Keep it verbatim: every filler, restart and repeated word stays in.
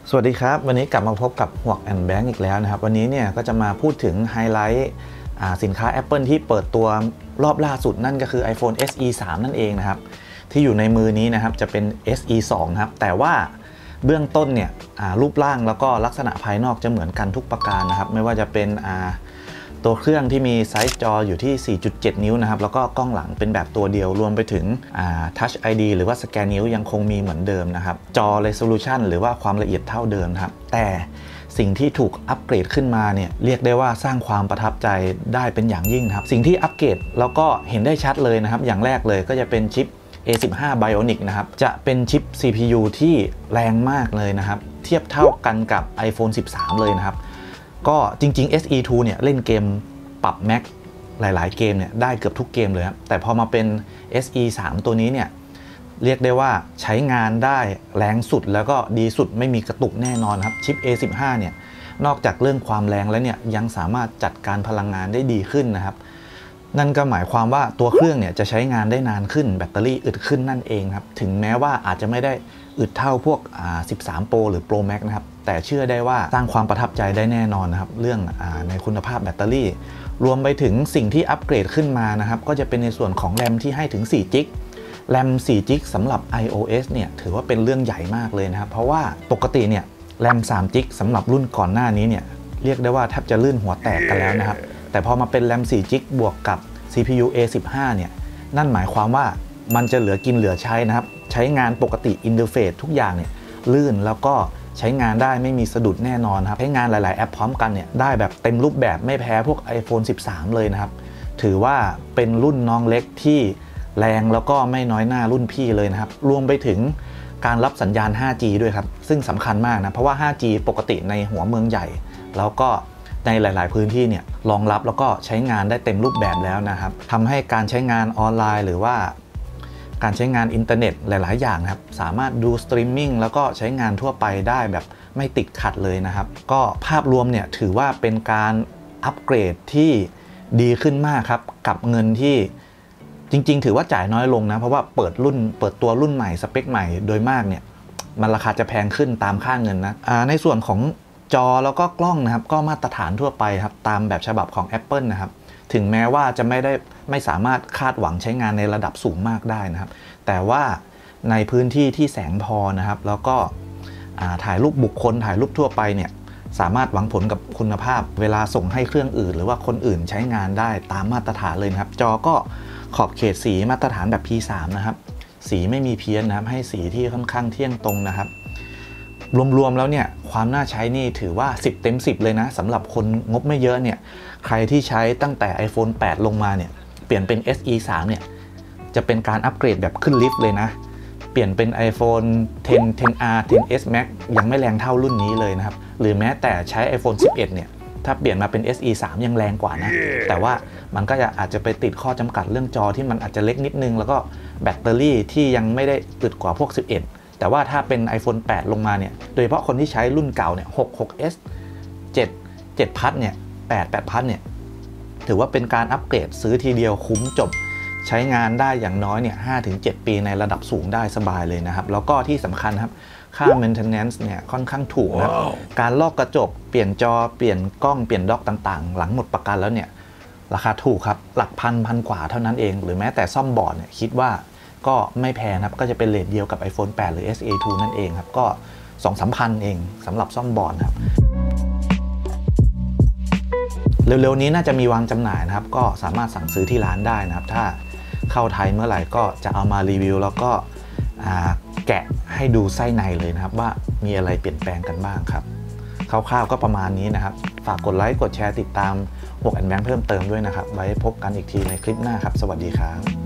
สวัสดีครับวันนี้กลับมาพบกับหวกแอนด์แบงก์อีกแล้วนะครับวันนี้เนี่ยก็จะมาพูดถึงไฮไลท์สินค้า Apple ที่เปิดตัวรอบล่าสุดนั่นก็คือ iPhone เอส อี ทรี นั่นเองนะครับที่อยู่ในมือนี้นะครับจะเป็น เอส อี ทู ครับแต่ว่าเบื้องต้นเนี่ยรูปร่างแล้วก็ลักษณะภายนอกจะเหมือนกันทุกประการนะครับไม่ว่าจะเป็นตัวเครื่องที่มีไซส์จออยู่ที่ สี่จุดเจ็ด นิ้วนะครับแล้วก็กล้องหลังเป็นแบบตัวเดียวรวมไปถึง Touch ไอ ดี หรือว่าสแกนนิ้วยังคงมีเหมือนเดิมนะครับจอ Resolution หรือว่าความละเอียดเท่าเดิมครับแต่สิ่งที่ถูกอัปเกรดขึ้นมาเนี่ยเรียกได้ว่าสร้างความประทับใจได้เป็นอย่างยิ่งครับสิ่งที่อัปเกรดแล้วก็เห็นได้ชัดเลยนะครับอย่างแรกเลยก็จะเป็นชิป เอ สิบห้า Bionic นะครับจะเป็นชิป ซี พี ยู ที่แรงมากเลยนะครับเทียบเท่ากันกับ iPhone สิบสาม เลยนะครับก็จริงๆ เอส อี ทู เนี่ยเล่นเกมปรับ Max หลายๆเกมเนี่ยได้เกือบทุกเกมเลยครับแต่พอมาเป็น เอส อี ทรี ตัวนี้เนี่ยเรียกได้ว่าใช้งานได้แรงสุดแล้วก็ดีสุดไม่มีกระตุกแน่นอนครับชิป เอ สิบห้า เนี่ยนอกจากเรื่องความแรงแล้วเนี่ยยังสามารถจัดการพลังงานได้ดีขึ้นนะครับนั่นก็หมายความว่าตัวเครื่องเนี่ยจะใช้งานได้นานขึ้นแบตเตอรี่อึดขึ้นนั่นเองครับถึงแม้ว่าอาจจะไม่ได้อึดเท่าพวกสิบสาม Pro หรือ Pro Max นะครับแต่เชื่อได้ว่าสร้างความประทับใจได้แน่นอนนะครับเรื่องอในคุณภาพแบตเตอรี่รวมไปถึงสิ่งที่อัปเกรดขึ้นมานะครับก็จะเป็นในส่วนของแรมที่ให้ถึงสี่จิกแรมสี่จิกสำหรับ iOS เนี่ยถือว่าเป็นเรื่องใหญ่มากเลยนะครับเพราะว่าปกติเนี่ยแรมสามจิกสำหรับรุ่นก่อนหน้านี้เนี่ยเรียกได้ว่าแทบจะลื่นหัวแตกกันแล้วนะครับแต่พอมาเป็นแรมสี่จิกบวกกับ ซี พี ยู เอ สิบห้า เนี่ยนั่นหมายความว่ามันจะเหลือกินเหลือใช้นะครับใช้งานปกติอินเทอร์เฟซทุกอย่างเนี่ยลื่นแล้วก็ใช้งานได้ไม่มีสะดุดแน่นอนครับใช้งานหลายๆแอปพร้อมกันเนี่ยได้แบบเต็มรูปแบบไม่แพ้พวก iPhone สิบสาม เลยนะครับถือว่าเป็นรุ่นน้องเล็กที่แรงแล้วก็ไม่น้อยหน้ารุ่นพี่เลยนะครับรวมไปถึงการรับสัญญาณ ห้าจี ด้วยครับซึ่งสำคัญมากนะเพราะว่า ห้าจี ปกติในหัวเมืองใหญ่แล้วก็ในหลายๆพื้นที่เนี่ยรองรับแล้วก็ใช้งานได้เต็มรูปแบบแล้วนะครับทำให้การใช้งานออนไลน์หรือว่าการใช้งานอินเทอร์เน็ตหลายๆอย่างครับสามารถดูสตรีมมิ่งแล้วก็ใช้งานทั่วไปได้แบบไม่ติดขัดเลยนะครับก็ภาพรวมเนี่ยถือว่าเป็นการอัปเกรดที่ดีขึ้นมากครับกับเงินที่จริงๆถือว่าจ่ายน้อยลงนะเพราะว่าเปิดรุ่นเปิดตัวรุ่นใหม่สเปคใหม่โดยมากเนี่ยมันราคาจะแพงขึ้นตามค่าเงินนะในส่วนของจอแล้วก็กล้องนะครับก็มาตรฐานทั่วไปครับตามแบบฉบับของ Apple นะครับถึงแม้ว่าจะไม่ได้ไม่สามารถคาดหวังใช้งานในระดับสูงมากได้นะครับแต่ว่าในพื้นที่ที่แสงพอนะครับแล้วก็ถ่ายรูปบุคคลถ่ายรูปทั่วไปเนี่ยสามารถหวังผลกับคุณภาพเวลาส่งให้เครื่องอื่นหรือว่าคนอื่นใช้งานได้ตามมาตรฐานเลยนะครับจอก็ขอบเขตสีมาตรฐานแบบ พี สาม นะครับสีไม่มีเพี้ยนนะครับให้สีที่ค่อนข้างเที่ยงตรงนะครับรวมๆแล้วเนี่ยความน่าใช้นี่ถือว่าสิบเต็มสิบเลยนะสำหรับคนงบไม่เยอะเนี่ยใครที่ใช้ตั้งแต่ iPhone แปด ลงมาเนี่ยเปลี่ยนเป็น เอส อี ทรี เนี่ยจะเป็นการอัปเกรดแบบขึ้นลิฟต์เลยนะเปลี่ยนเป็น iPhone เท็น เท็น อาร์ เท็น เอส Max ยังไม่แรงเท่ารุ่นนี้เลยนะครับหรือแม้แต่ใช้ iPhone สิบเอ็ด เนี่ยถ้าเปลี่ยนมาเป็น เอส อี ทรี ยังแรงกว่านะ yeah. แต่ว่ามันก็จะอาจจะไปติดข้อจำกัดเรื่องจอที่มันอาจจะเล็กนิดนึงแล้วก็แบตเตอรี่ที่ยังไม่ได้อึดกว่าพวกสิบเอ็ดแต่ว่าถ้าเป็น iPhone แปด ลงมาเนี่ยโดยเฉพาะคนที่ใช้รุ่นเก่าเนี่ยหก หก เอส เจ็ด เจ็ด พัทเนี่ยแปด แปด พัทเนี่ยถือว่าเป็นการอัปเกรดซื้อทีเดียวคุ้มจบใช้งานได้อย่างน้อยเนี่ย ห้าถึงเจ็ด ปีในระดับสูงได้สบายเลยนะครับแล้วก็ที่สำคัญครับค่า maintenance เนี่ยค่อนข้างถูกนะ wow. การลอกกระจกเปลี่ยนจอเปลี่ยนกล้องเปลี่ยนด็อกต่างๆหลังหมดประกันแล้วเนี่ยราคาถูกครับหลักพันพันกว่าเท่านั้นเองหรือแม้แต่ซ่อมบอร์ดเนี่ยคิดว่าก็ไม่แพงครับก็จะเป็นเรทเดียวกับ iPhone แปด หรือ เอส อี ทู นั่นเองครับก็ สองถึงสามพัน เองสำหรับซ่อมบอร์ดครับเร็วๆนี้น่าจะมีวางจำหน่ายนะครับก็สามารถสั่งซื้อที่ร้านได้นะครับถ้าเข้าไทยเมื่อไหร่ก็จะเอามารีวิวแล้วก็แกะให้ดูไส้ในเลยนะครับว่ามีอะไรเปลี่ยนแปลงกันบ้างครับคร่าวๆก็ประมาณนี้นะครับฝากกดไลค์กดแชร์ติดตามหวกแอนด์แบงค์เพิ่มเติมด้วยนะครับไว้พบกันอีกทีในคลิปหน้าครับสวัสดีครับ